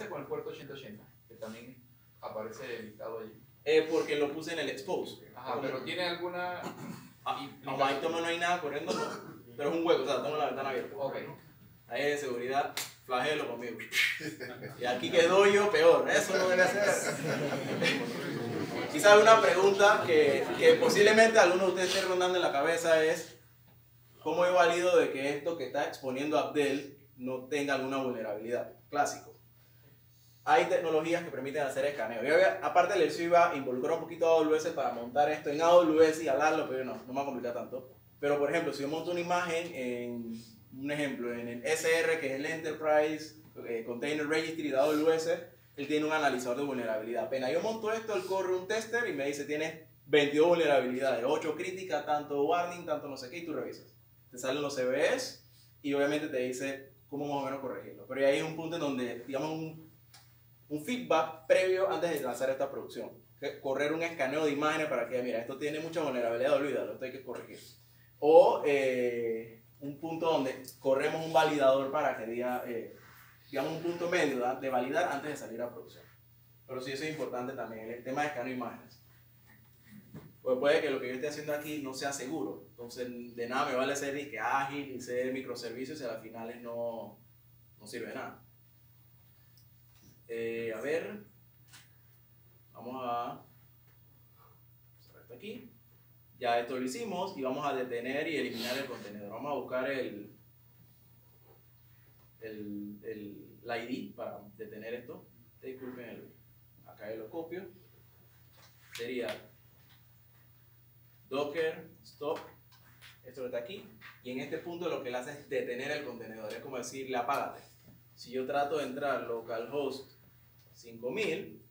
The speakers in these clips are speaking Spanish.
hace con el puerto 8080? Que también aparece listado allí. Porque lo puse en el expose. Ajá, pero ¿tiene alguna...? Ahí toma no hay nada corriendo, no. Pero es un hueco, o sea, tengo la ventana abierta. Ok. Ahí de seguridad, flagelo conmigo. Y aquí quedo yo peor, eso no debe ser. Quizás una pregunta que posiblemente alguno de ustedes esté rondando en la cabeza es: ¿cómo he valido de que esto que está exponiendo Abdel no tenga alguna vulnerabilidad? Clásico. Hay tecnologías que permiten hacer escaneo. Yo aparte del eso iba a involucrar un poquito a AWS para montar esto en AWS y hablarlo, pero no me va a complicar tanto. Pero por ejemplo, si yo monto una imagen en, un ejemplo, en el SR, que es el Enterprise Container Registry de AWS, él tiene un analizador de vulnerabilidad. Apenas yo monto esto, él corre un tester y me dice: tienes 22 vulnerabilidades, 8 críticas, tanto warning, tanto no sé qué, y tú revisas. Te salen los CVEs y obviamente te dice cómo más o menos corregirlo. Pero ahí es un punto en donde, digamos, un feedback previo antes de lanzar esta producción. Correr un escaneo de imágenes para que, mira, esto tiene mucha vulnerabilidad, olvídalo, esto hay que corregir. O un punto donde corremos un validador para que diga, digamos, un punto medio de validar antes de salir a producción. Pero sí, eso es importante también, el tema de escaneo de imágenes. Pues puede que lo que yo esté haciendo aquí no sea seguro. Entonces, de nada me vale ser ni que ágil y ser microservicios y al final no sirve de nada. A ver, vamos a cerrar esto aquí. Ya esto lo hicimos y vamos a detener y eliminar el contenedor. Vamos a buscar el ID para detener esto. Disculpen, acá yo lo copio. Sería docker stop, esto está aquí. Y en este punto lo que le hace es detener el contenedor. Es como decirle: apágate. Si yo trato de entrar localhost 5000,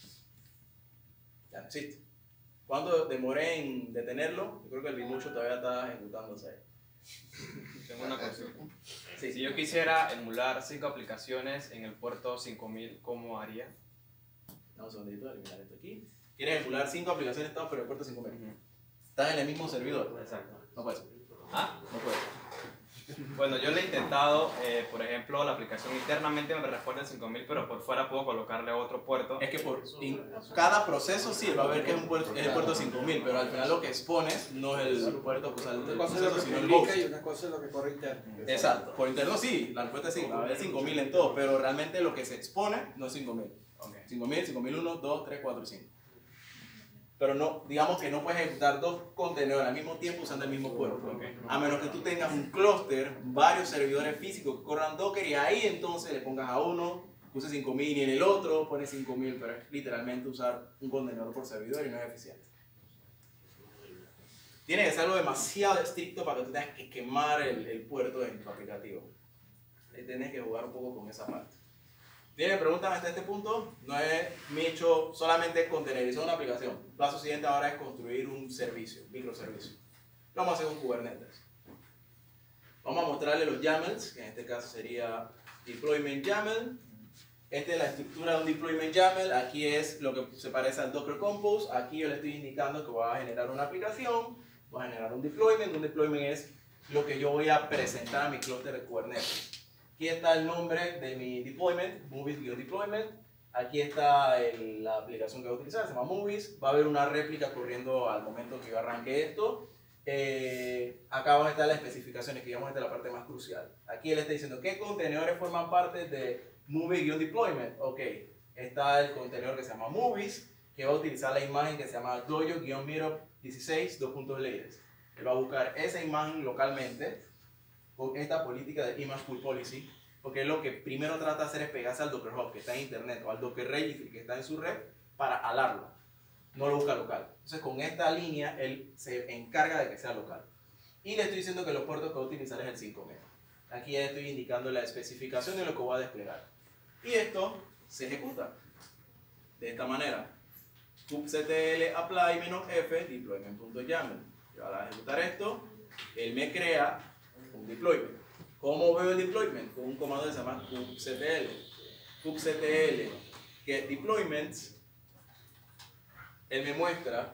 ya no existe. ¿Cuánto demoré en detenerlo? Yo creo que el bimucho todavía está ejecutándose ahí. Tengo una consulta. Sí. Si yo quisiera emular 5 aplicaciones en el puerto 5000, ¿cómo haría? Vamos un segundito, eliminar esto aquí. ¿Quieres emular 5 aplicaciones por el puerto 5000? ¿Estás en el mismo servidor? Exacto. No puedes. ¿Ah? No puedes. Bueno, yo le he intentado, por ejemplo, la aplicación internamente me responde el 5000, pero por fuera puedo colocarle otro puerto. Es que cada proceso sí va a ver que es el puerto 5000, pero al final lo que expones no es el puerto que usa el proceso, sino el host. Y una cosa es lo que corre interno. Exacto. Por interno sí, la respuesta es sí, va a haber 5000 en todo, pero realmente lo que se expone no es 5000. Okay. 5000, 5001, 2, 3, 4 y 5. Pero no, digamos que no puedes ejecutar dos contenedores al mismo tiempo usando el mismo puerto. Okay. A menos que tú tengas un clúster, varios servidores físicos que corran Docker y ahí entonces le pongas a uno, use 5000 y en el otro pones 5000, pero es literalmente usar un contenedor por servidor y no es eficiente. Tiene que ser algo demasiado estricto para que tú tengas que quemar el puerto en tu aplicativo. Ahí tienes que jugar un poco con esa parte. ¿Tienen preguntas hasta este punto? No es mi hecho solamente contenerizar una aplicación. El paso siguiente ahora es construir un servicio, microservicio. Lo vamos a hacer con Kubernetes. Vamos a mostrarle los YAMLs, que en este caso sería deployment YAML. Esta es la estructura de un deployment YAML. Aquí es lo que se parece al Docker Compose. Aquí yo le estoy indicando que voy a generar una aplicación, voy a generar un deployment. Un deployment es lo que yo voy a presentar a mi clúster de Kubernetes. Aquí está el nombre de mi deployment, Movies-deployment. Aquí está la aplicación que voy a utilizar, se llama Movies. Va a haber una réplica corriendo al momento que yo arranque esto. Acá van a estar las especificaciones, que vamos a la parte más crucial. Aquí él está diciendo qué contenedores forman parte de Movie-deployment. Ok, está el contenedor que se llama Movies, que va a utilizar la imagen que se llama dojo-meetup16, latest. Él va a buscar esa imagen localmente con esta política de Image Pool Policy, porque lo que primero trata de hacer es pegarse al Docker Hub que está en internet o al Docker Registry que está en su red para alarlo, no lo busca local. Entonces con esta línea él se encarga de que sea local. Y le estoy diciendo que los puertos que voy a utilizar es el 5000. Aquí ya estoy indicando la especificación de lo que voy a desplegar. Y esto se ejecuta de esta manera. kubectl apply -f deployment.yaml. Yo voy a ejecutar esto, él me crea un deployment. ¿Cómo veo el deployment? Con un comando que se llama kubectl. kubectl get deployments. Él me muestra,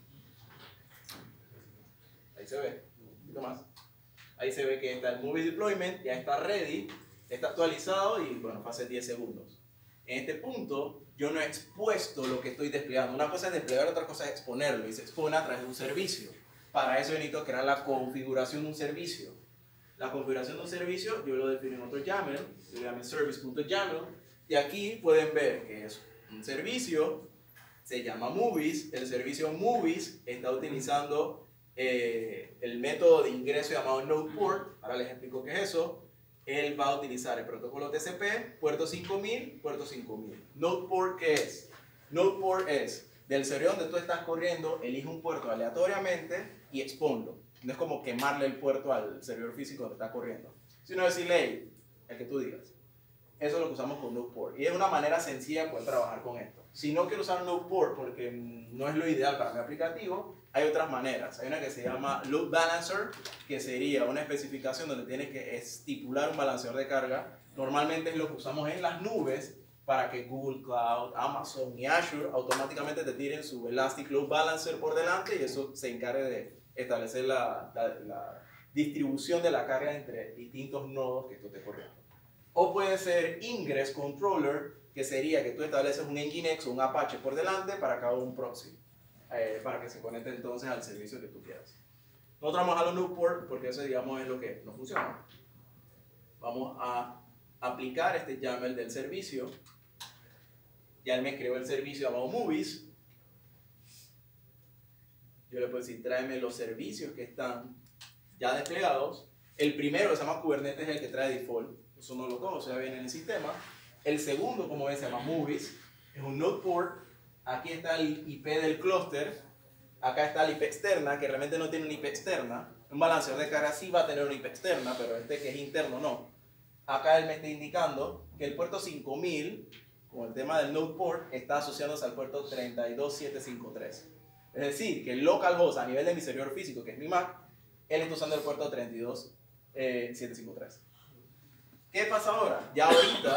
ahí se ve, un poquito más. Ahí se ve que está el movie deployment, ya está ready, está actualizado y bueno, fue hace 10 segundos. En este punto, yo no he expuesto lo que estoy desplegando. Una cosa es desplegar, otra cosa es exponerlo, y se expone a través de un servicio. Para eso yo necesito crear la configuración de un servicio. La configuración de un servicio yo lo defino en otro YAML, yo llamo service.yaml, y aquí pueden ver que es un servicio, se llama Movies, el servicio Movies está utilizando el método de ingreso llamado NodePort, ahora les explico qué es eso. Él va a utilizar el protocolo TCP, puerto 5000, puerto 5000. NodePort, ¿qué es? NodePort es del servidor donde tú estás corriendo, elige un puerto aleatoriamente y exponlo. No es como quemarle el puerto al servidor físico donde está corriendo, sino decirle, hey, el que tú digas. Eso es lo que usamos con NodePort. Y es una manera sencilla de poder trabajar con esto. Si no quiero usar NodePort porque no es lo ideal para mi aplicativo, hay otras maneras. Hay una que se llama Load Balancer, que sería una especificación donde tienes que estipular un balanceador de carga. Normalmente es lo que usamos en las nubes para que Google Cloud, Amazon y Azure automáticamente te tiren su Elastic Load Balancer por delante y eso se encargue de establecer la distribución de la carga entre distintos nodos que tú estés corriendo. O puede ser Ingress Controller, que sería que tú estableces un Nginx o un Apache por delante para cada un proxy, para que se conecte entonces al servicio que tú quieras. Nosotros vamos a los NodePort porque eso, digamos, es lo que nos funciona. Vamos a aplicar este YAML del servicio. Ya él me creó el servicio llamado Movies. Yo le puedo decir, tráeme los servicios que están ya desplegados. El primero, que se llama Kubernetes, es el que trae default. Eso no lo conoce, ya viene en el sistema. El segundo, como ven, se llama Movies. Es un NodePort. Aquí está el IP del clúster. Acá está la IP externa, que realmente no tiene una IP externa. Un balanceador de carga sí va a tener una IP externa, pero este que es interno no. Acá él me está indicando que el puerto 5000, con el tema del NodePort, está asociándose al puerto 32753. Es decir, que el localhost a nivel de mi servidor físico, que es mi Mac, él está usando el puerto 32753. ¿Qué pasa ahora? Ya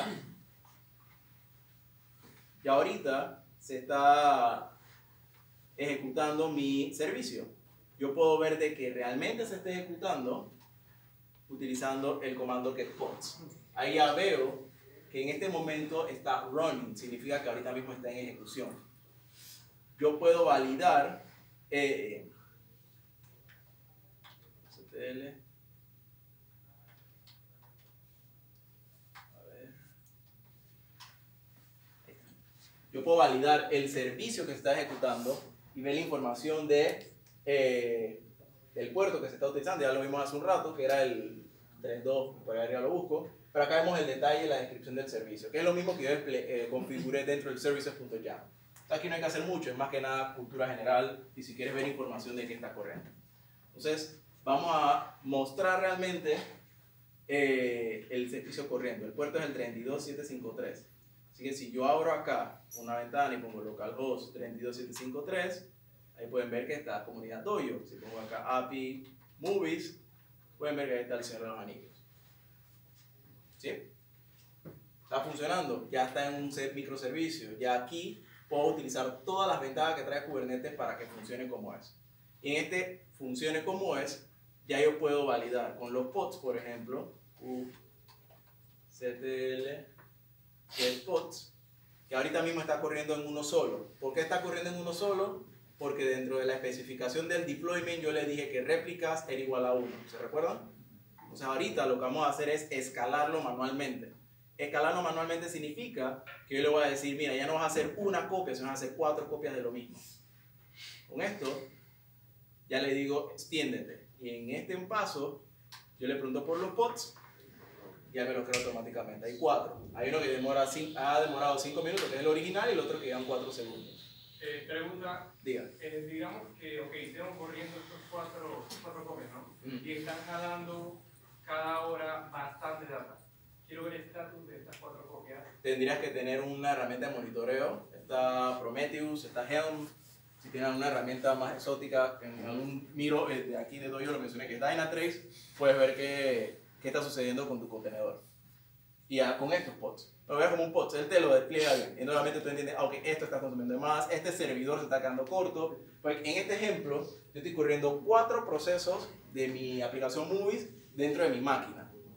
ahorita se está ejecutando mi servicio. Yo puedo ver de que realmente se está ejecutando utilizando el comando getPods. Ahí ya veo que en este momento está running, significa que ahorita mismo está en ejecución. Yo puedo validar yo puedo validar el servicio que se está ejecutando y ver la información del puerto que se está utilizando. Ya lo vimos hace un rato, que era el 3.2, por ahí arriba lo busco. Pero acá vemos el detalle y la descripción del servicio, que es lo mismo que yo configuré dentro del services.yaml. Aquí no hay que hacer mucho, es más que nada cultura general y si quieres ver información de qué está corriendo. Entonces, vamos a mostrar realmente el servicio corriendo. El puerto es el 32753. Así que si yo abro acá una ventana y pongo localhost 32753, ahí pueden ver que está comunidad Dojo. Si pongo acá API Movies, pueden ver que ahí está el Señor de los Anillos. ¿Sí? Está funcionando, ya está en un microservicio. Ya aquí puedo utilizar todas las ventajas que trae Kubernetes para que funcione como es. Y en este funcione como es, ya yo puedo validar con los pods, por ejemplo, ctl getPods, que ahorita mismo está corriendo en uno solo. ¿Por qué está corriendo en uno solo? Porque dentro de la especificación del deployment yo le dije que réplicas era igual a 1. ¿Se recuerdan? Entonces ahorita lo que vamos a hacer es escalarlo manualmente. Escalarlo manualmente significa que yo le voy a decir, mira, ya no vas a hacer una copia, sino vas a hacer 4 copias de lo mismo. Con esto, ya le digo, extiéndete. Y en este paso, yo le pregunto por los pods, ya me lo creo automáticamente. Hay 4. Hay uno que ha demorado 5 minutos, que es el original, y el otro que llevan 4 segundos. Pregunta, Diga. Digamos que, ok, tengo corriendo estos cuatro copias, ¿no? Y están jalando cada hora bastante data. Quiero ver el estatus de estas 4 copias. Tendrías que tener una herramienta de monitoreo. Está Prometheus, está Helm. Si tienes una herramienta más exótica, en algún miro de aquí de Dojo lo mencioné que es Dynatrace, puedes ver qué está sucediendo con tu contenedor. Y ya con estos pods. Lo veas como un pod, él te lo despliega bien. Y normalmente tú entiendes, ok, esto está consumiendo más, este servidor se está quedando corto. Pues en este ejemplo, yo estoy corriendo 4 procesos de mi aplicación Movies dentro de mi máquina.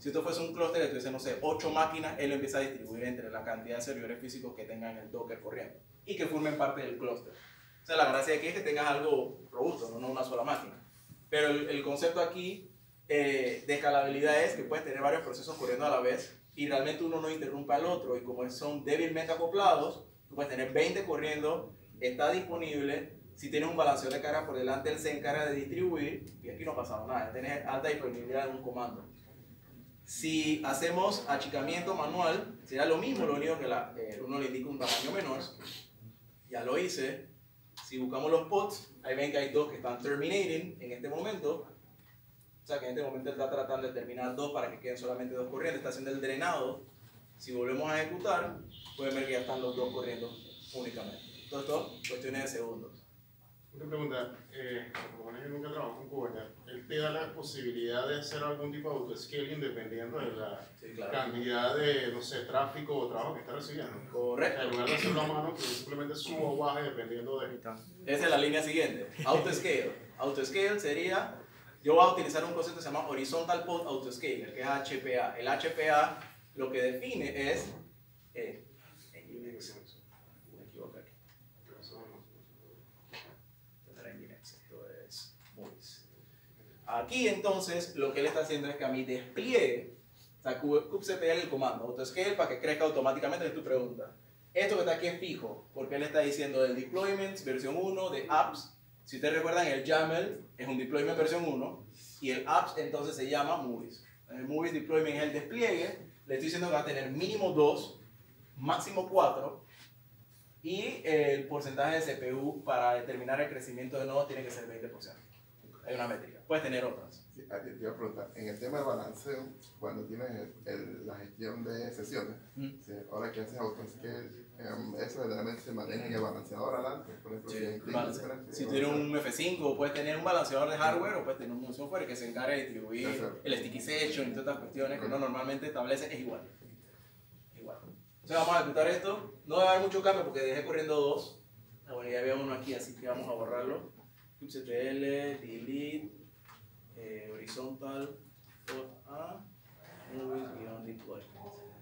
Si esto fuese un clúster que tuviese, no sé, 8 máquinas, él lo empieza a distribuir entre la cantidad de servidores físicos que tengan el Docker corriendo y que formen parte del clúster. O sea, la gracia aquí es que tengas algo robusto, no una sola máquina. Pero el concepto aquí de escalabilidad es que puedes tener varios procesos corriendo a la vez y realmente uno no interrumpe al otro, y como son débilmente acoplados, tú puedes tener 20 corriendo, está disponible. Si tienes un balanceador de carga por delante, él se encarga de distribuir y aquí no ha pasado nada, tienes alta disponibilidad en un comando. Si hacemos achicamiento manual, será lo mismo, lo único que uno le indica un tamaño menor. Ya lo hice. Si buscamos los pods, ahí ven que hay dos que están terminating en este momento. O sea que en este momento él está tratando de terminar dos para que queden solamente dos corriendo, está haciendo el drenado. Si volvemos a ejecutar, pueden ver que ya están los dos corriendo únicamente. Todo esto, cuestiones de segundos. Una pregunta, como yo nunca trabajo con Kubernetes, ¿él te da la posibilidad de hacer algún tipo de autoscaling dependiendo de la cantidad de, no sé, tráfico o trabajo que está recibiendo? Correcto. O sea, en lugar de hacerlo a mano, que simplemente suba o baje dependiendo de... Esa es la línea siguiente, autoscale. Autoscale sería, yo voy a utilizar un concepto que se llama Horizontal Pod Autoscaler, que es HPA. El HPA lo que define es... me equivoco aquí. Aquí entonces lo que él está haciendo es que a mi despliegue, o sea, kubectl el comando, autoscale para que crezca automáticamente, es tu pregunta. Esto que está aquí es fijo, porque él está diciendo del deployment versión 1, de apps. Si ustedes recuerdan, el YAML es un deployment versión 1 y el apps entonces se llama movies. El movies deployment es el despliegue, le estoy diciendo que va a tener mínimo 2, máximo 4 y el porcentaje de CPU para determinar el crecimiento de nodos tiene que ser 20%. Hay una métrica, puedes tener otras. Sí, te iba a preguntar, en el tema del balanceo, cuando tienes la gestión de sesiones, ¿sí? Ahora que haces autoscale, eso generalmente se maneja en el balanceador adelante, por ejemplo, si tienes un F5, puedes tener un balanceador de hardware o puedes tener un software que se encargue de distribuir el sticky session y todas estas cuestiones que uno normalmente establece, es igual. Entonces vamos a ejecutar esto, no va a haber mucho cambio porque dejé corriendo dos. Bueno, ya había uno aquí, así que vamos a borrarlo. kubectl, delete, horizontal, pod a, movies beyond deployment.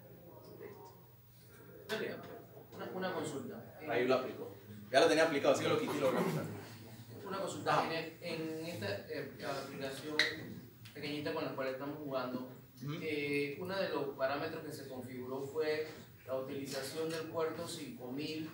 Una consulta. Ahí lo aplicó. Ya lo tenía aplicado, así que lo quité y lo voy a aplicar. Una consulta. En esta aplicación pequeñita con la cual estamos jugando, uno de los parámetros que se configuró fue la utilización del puerto 5000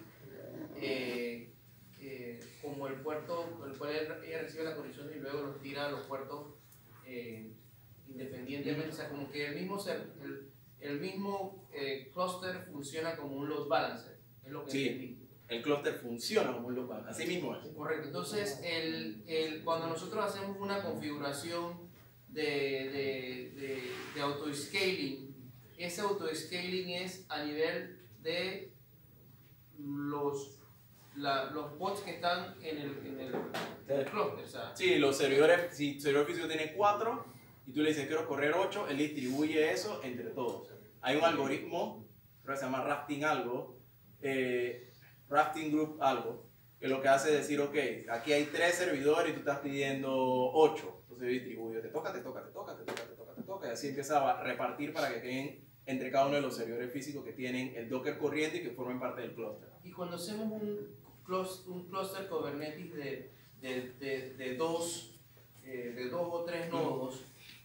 como el puerto el cual ella recibe la conexión y luego los tira a los puertos independientemente. O sea, como que el mismo clúster funciona como un load balancer. Es lo que entendí. El clúster funciona como un load balancer, así mismo es. Correcto. Entonces, cuando nosotros hacemos una configuración de autoscaling, ese autoscaling es a nivel de los pods que están en el clúster. O sea, sí, los servidores, si el servidor físico tiene 4 y tú le dices quiero correr 8, él distribuye eso entre todos. Hay un algoritmo, creo que se llama rafting algo, rafting group algo, que lo que hace es decir, ok, aquí hay 3 servidores y tú estás pidiendo 8, entonces yo distribuyo, te toca, y así empieza a repartir para que queden entre cada uno de los servidores físicos que tienen el Docker corriente y que formen parte del clúster. Y cuando hacemos un clúster Kubernetes de dos o tres nodos,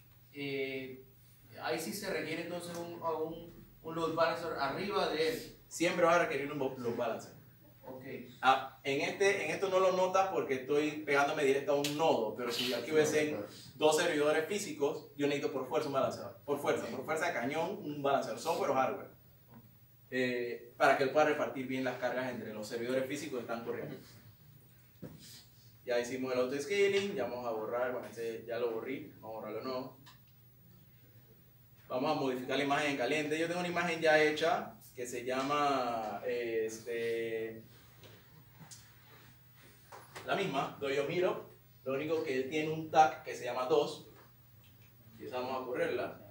ahí sí se requiere entonces un load balancer arriba de él. Siempre vas a requerir un load balancer. Okay. En esto no lo notas porque estoy pegándome directo a un nodo, pero si aquí hubiesen 2 servidores físicos, yo necesito por fuerza un balanceador. Por fuerza de cañón, un balanceador, software o hardware. Para que él pueda repartir bien las cargas entre los servidores físicos que están corriendo. Ya hicimos el autoscaling, ya vamos a borrar, bueno, ya lo borrí, vamos a borrarlo no. Vamos a modificar la imagen en caliente. Yo tengo una imagen ya hecha que se llama la misma, yo miro, lo único que él tiene un tag que se llama 2, y vamos a correrla.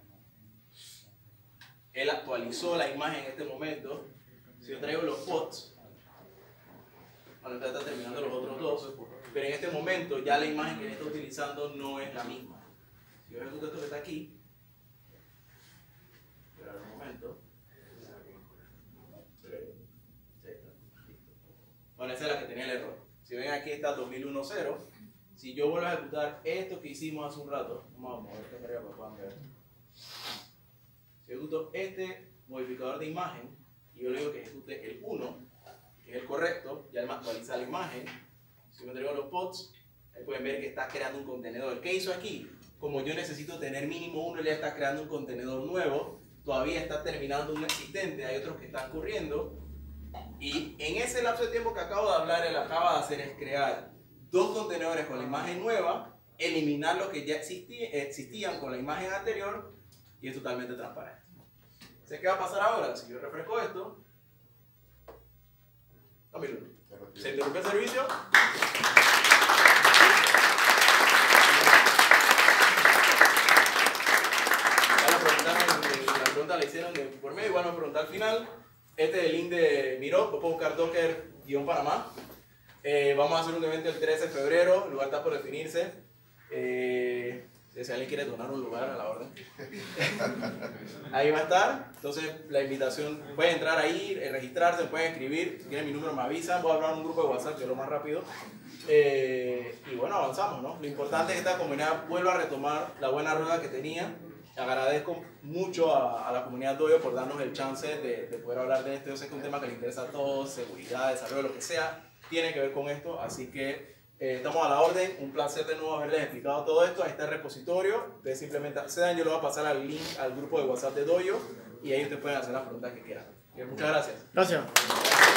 Él actualizó la imagen en este momento. Si yo traigo los pods, bueno, está terminando los otros 2, pero en este momento ya la imagen que él está utilizando no es la misma. Si yo ejecuto esto que está aquí, está 2001.0. Si yo vuelvo a ejecutar esto que hicimos hace un rato, vamos a mover esta tarea para que puedan ver. Si ejecuto este modificador de imagen y yo le digo que ejecute el 1, que es el correcto, ya él me actualiza la imagen. Si me entrego los pods, ahí pueden ver que está creando un contenedor. ¿Qué hizo aquí? Como yo necesito tener mínimo uno, ya está creando un contenedor nuevo. Todavía está terminando uno existente, hay otros que están corriendo. Y en ese lapso de tiempo que acabo de hablar, él acaba de hacer es crear 2 contenedores con la imagen nueva, eliminar los que ya existían con la imagen anterior y es totalmente transparente. ¿Sé qué va a pasar ahora? Si yo refresco esto, se interrumpe el servicio. La pregunta la hicieron por medio, igual me pregunté al final. Este es el link de Miro, lo puedo buscar Docker-Panamá. Vamos a hacer un evento el 13 de febrero, el lugar está por definirse. Si alguien quiere donar un lugar, a la orden. Ahí va a estar. Entonces, la invitación, pueden entrar ahí, registrarse, pueden escribir. Si tienen mi número, me avisan. Voy a hablar en un grupo de WhatsApp, que es lo más rápido. Y bueno, avanzamos, ¿no? Lo importante es que esta comunidad vuelva a retomar la buena rueda que tenía. Agradezco mucho a la comunidad Dojo por darnos el chance de poder hablar de esto. Yo sé que es un tema que les interesa a todos, seguridad, desarrollo, lo que sea, tiene que ver con esto. Así que estamos a la orden. Un placer de nuevo haberles explicado todo esto. Ahí está el repositorio. Ustedes simplemente accedan. Yo les voy a pasar el link al grupo de WhatsApp de Dojo y ahí ustedes pueden hacer las preguntas que quieran. Muchas gracias. Gracias.